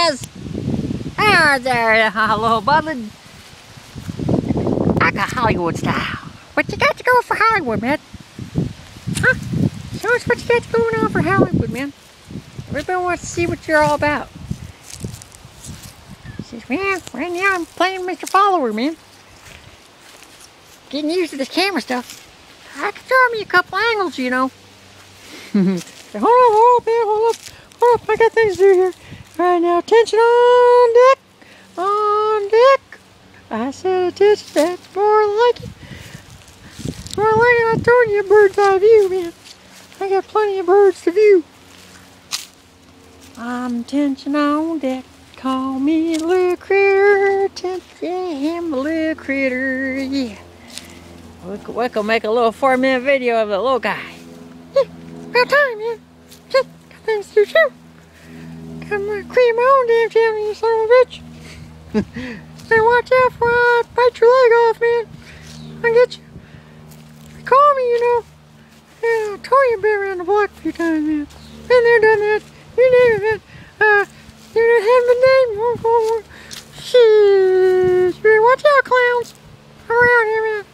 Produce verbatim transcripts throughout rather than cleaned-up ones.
is. Ah, there, hello, Budlin. I got Hollywood style. What you got to go for Hollywood, man? Huh? Show us what you got going on for Hollywood, man. Everybody wants to see what you're all about. He says, man, right now I'm playing Mister Follower, man. Getting used to this camera stuff. I can draw me a couple angles, you know. So, hold on, hold up, man, hold up. Hold up, I got things to do here. Alright, now, attention on deck. On deck. I said attention, that's more like it. More like it, I told you a bird's eye view, man. I got plenty of birds to view. I'm attention on deck. Call me a little critter. Attention, a little critter, yeah. We could, we could make a little four minute video of the little guy. Yeah, about time, man. Just got things to do too. Got my cream my own damn channel, you son of a bitch. Better watch out before I bite your leg off, man. I'll get you. Call me, you know. Yeah, I told you I've been around the block a few times, man. Been there, done that. You name it, man. Uh, you done had my name. Shit. You better watch out, clowns. I'm around here, man.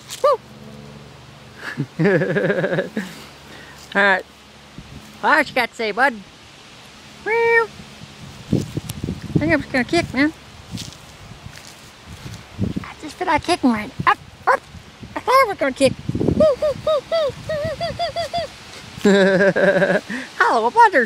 Alright. Well, what you got to say, bud? Well, I think I'm just gonna kick, man. I just feel like kicking right. Up, up. I thought I was gonna kick. Hello, butter.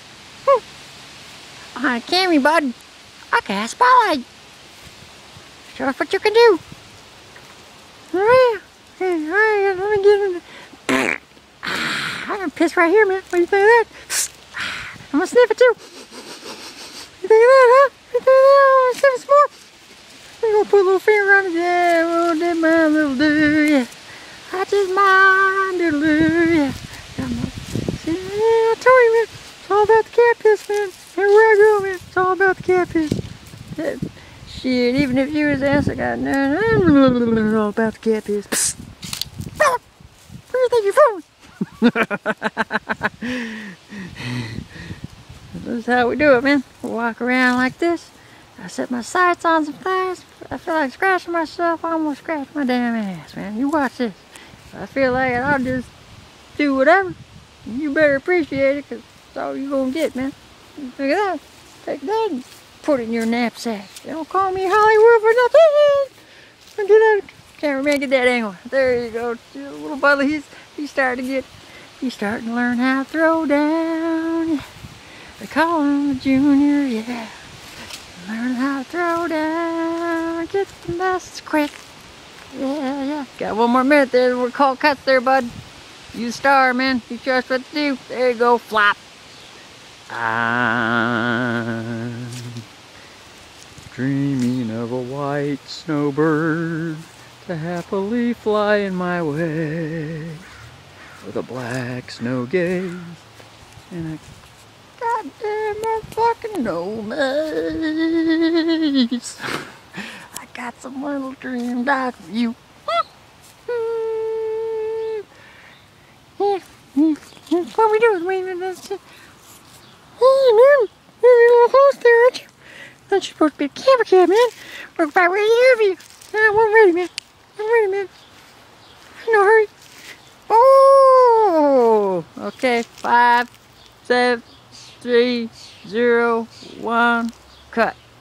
On camera, bud. I cast spotlight. Show us what you can do. Oh, yeah. Alright, let me get in. I'm gonna piss right here, man. What do you think of that? I'm gonna sniff it too. You think of that, huh? You think of that? I'm gonna sniff it some more. I'm gonna put a little finger on it. Yeah, oh, that my little do, yeah. I just mind a little, yeah. See, yeah, I told you, man. It's all about the cat piss, man. Everywhere I go, man. It's all about the cat piss. Yeah. Shit, even if you was ass, I got no, all about the cat piss. Psst. Where do you think you're from? This is how we do it, man. We walk around like this. I set my sights on some things. I feel like scratching myself. I almost scratched my damn ass, man. You watch this. I feel like I'll just do whatever. You better appreciate it, because that's all you're going to get, man. Look at that. Take that and put it in your knapsack. They don't call me Hollywood for nothing. Get that cameraman, get that angle. There you go. Little Buddy, he's he's starting to get, he's starting to learn how to throw down. They call him a junior, yeah. Learn how to throw down. Get the mess quick. Yeah, yeah. Got one more minute there. We're called cuts there, bud. You the star, man. You show us what to do. There you go. Flop. I'm dreaming of a white snowbird to happily fly in my way with a black snow gaze and a goddamn motherfucking nose. I got some little dream dog for you. Yeah, yeah, that's what we do is wave this. Hey man, you're a little close there, aren't you? That's supposed to be a camera cam, man. We're about ready to interview. Yeah, we're ready, man. I'm ready, man. No hurry. Oh, okay. Five, seven, three, zero, one, cut.